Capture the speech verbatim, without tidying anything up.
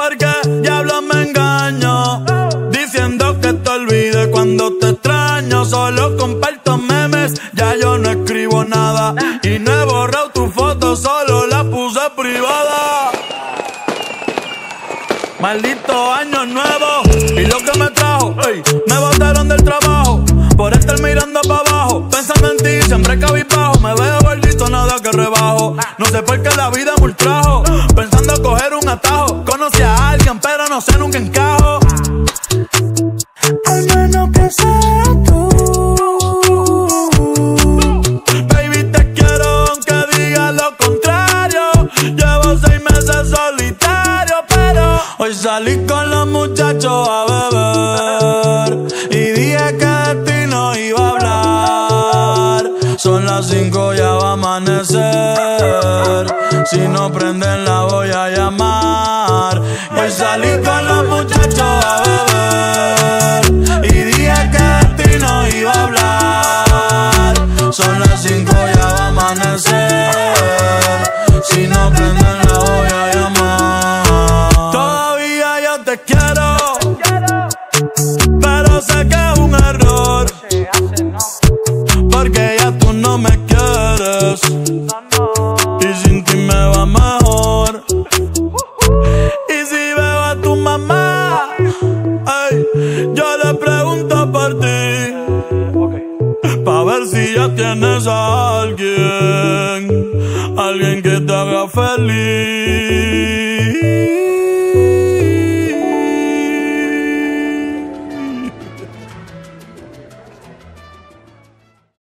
Porque diablo me engaño, diciendo que te olvide cuando te extraño. Solo comparto memes, ya yo no escribo nada. Y no he borrado tu foto, solo la puse privada. Maldito año nuevo y lo que me trajo, ey, me botaron del trabajo por estar mirando para abajo, pensando en ti, siempre cabizbajo. Me veo gordito, nada que rebajo. No sé por qué la vida me ultrajo, pensando coger un atajo. Conocí a alguien, pero no sé, nunca encajo. Al menos que sea tú. Baby, te quiero aunque diga lo contrario. Llevo seis meses solitario, pero hoy salí con los muchachos a beber y dije que de ti no iba a hablar. Son las cinco, ya va a amanecer. Si no prenden la voy a llamar. Hoy salí con los muchachos a beber y dije que de ti no iba a hablar. Son las cinco, ya va a amanecer. Si no prenden la voy a llamar. Todavía yo te quiero, pero sé que es un error, porque ya tú no me quieres y sin ti me va mejor. Y si veo a tu mamá, ey, yo le pregunto por ti, pa' ver si ya tienes a alguien, alguien que te haga feliz.